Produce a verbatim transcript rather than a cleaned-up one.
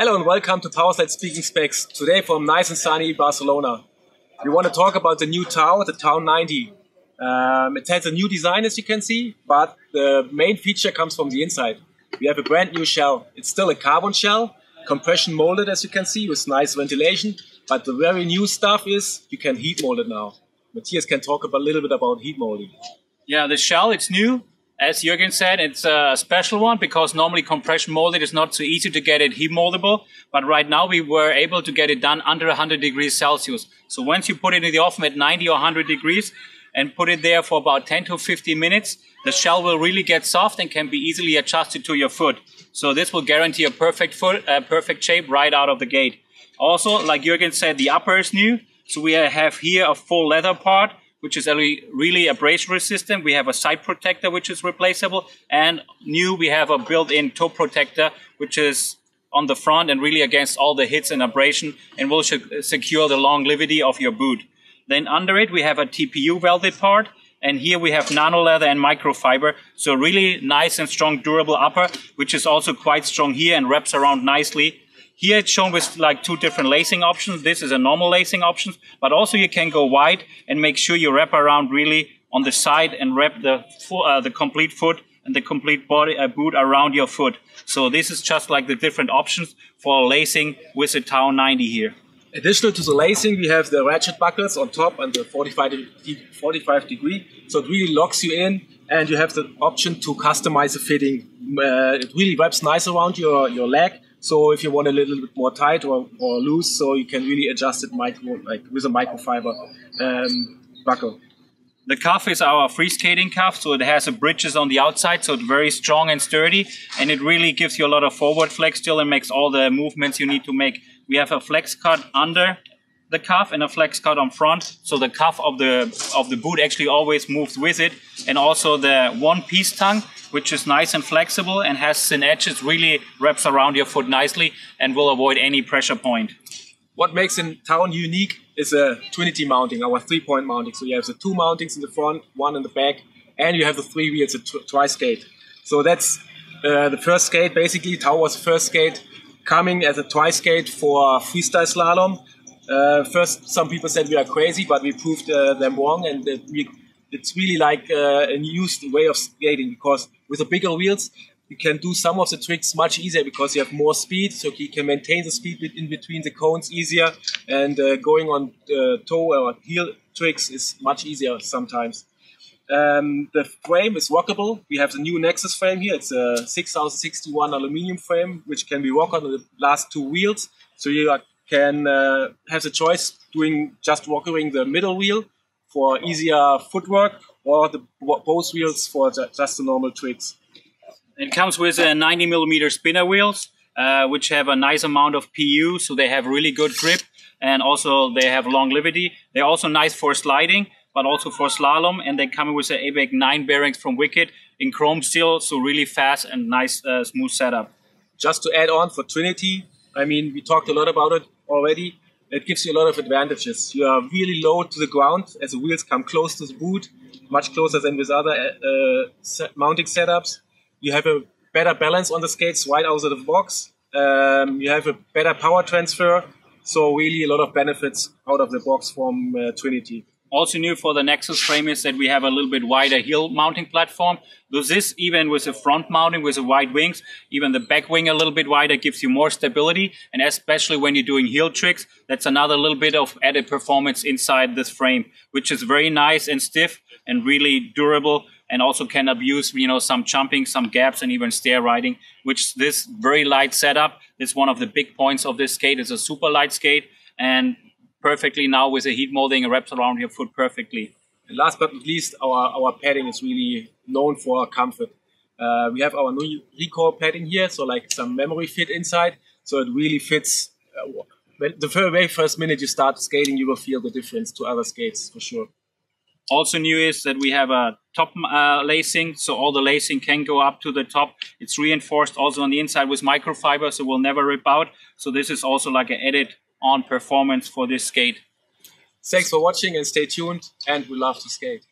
Hello and welcome to Powerslide Speaking Specs. Today from nice and sunny Barcelona. We want to talk about the new Tau, the Tau ninety. Um, it has a new design, as you can see, but the main feature comes from the inside. We have a brand new shell. It's still a carbon shell, compression molded, as you can see, with nice ventilation. But the very new stuff is you can heat mold it now. Matthias can talk a little bit about heat molding. Yeah, the shell, it's new. As Jürgen said, it's a special one because normally compression molded is not so easy to get it heat moldable. But right now we were able to get it done under one hundred degrees Celsius. So once you put it in the oven at ninety or one hundred degrees and put it there for about ten to fifteen minutes, the shell will really get soft and can be easily adjusted to your foot. So this will guarantee a perfect foot, a perfect shape right out of the gate. Also, like Jürgen said, the upper is new. So we have here a full leather part, which is really abrasion resistant. We have a side protector, which is replaceable. And new, we have a built-in toe protector, which is on the front and really against all the hits and abrasion and will secure the longevity of your boot. Then under it, we have a T P U welded part. And here we have nano leather and microfiber. So really nice and strong, durable upper, which is also quite strong here and wraps around nicely. Here it's shown with like two different lacing options. This is a normal lacing option, but also you can go wide and make sure you wrap around really on the side and wrap the full, uh, the complete foot and the complete body uh, boot around your foot. So this is just like the different options for lacing with the Tau ninety here. Additional to the lacing, we have the ratchet buckles on top and the forty-five degree. So it really locks you in and you have the option to customize the fitting. Uh, it really wraps nice around your, your leg. So if you want a little bit more tight or, or loose, so you can really adjust it micro, like with a microfiber um, buckle. The cuff is our free skating cuff, so it has a bridges on the outside, so it's very strong and sturdy, and it really gives you a lot of forward flex still and makes all the movements you need to make. We have a flex cut under the cuff and a flex cut on front, so the cuff of the of the boot actually always moves with it, and also the one piece tongue, which is nice and flexible and has thin edges, really wraps around your foot nicely and will avoid any pressure point. What makes the Tau unique is a Trinity mounting, our three-point mounting. So you have the two mountings in the front, one in the back, and you have the three wheels, a tri-skate. So that's uh, the first skate. Basically, Tau was the first skate coming as a tri-skate for freestyle slalom. Uh, first, some people said we are crazy, but we proved uh, them wrong, and uh, we, it's really like uh, a new way of skating, because with the bigger wheels, you can do some of the tricks much easier because you have more speed, so you can maintain the speed in between the cones easier, and uh, going on uh, toe or heel tricks is much easier sometimes. Um, the frame is rockable. We have the new Nexus frame here. It's a six thousand sixty-one aluminum frame, which can be rocked on the last two wheels. So you are can uh, have the choice doing just rockering the middle wheel for easier footwork, or the both wheels for just the normal tricks. It comes with a ninety millimeter spinner wheels, uh, which have a nice amount of P U, so they have really good grip, and also they have longevity. They're also nice for sliding, but also for slalom, and they come with the A B A C nine bearings from Wicked in chrome steel, so really fast and nice, uh, smooth setup. Just to add on for Trinity, I mean, we talked a lot about it already. It gives you a lot of advantages. You are really low to the ground as the wheels come close to the boot, much closer than with other uh, set mounting setups. You have a better balance on the skates right out of the box. Um, you have a better power transfer. So really a lot of benefits out of the box from uh, Trinity. Also new for the Nexus frame is that we have a little bit wider heel mounting platform. So this, even with the front mounting with the wide wings, even the back wing a little bit wider gives you more stability. And especially when you're doing heel tricks, that's another little bit of added performance inside this frame, which is very nice and stiff and really durable, and also can abuse, you know, some jumping, some gaps, and even stair riding, which this very light setup is one of the big points of this skate. It's a super light skate, and perfectly now with the heat molding, it wraps around your foot perfectly. And last but not least, our, our padding is really known for comfort. Uh, we have our new Recoil padding here, so like some memory fit inside, so it really fits. Uh, when the very first minute you start skating, you will feel the difference to other skates, for sure. Also new is that we have a top uh, lacing, so all the lacing can go up to the top. It's reinforced also on the inside with microfiber, so it will never rip out. So this is also like an added on performance for this skate. Thanks for watching and stay tuned, and we love to skate.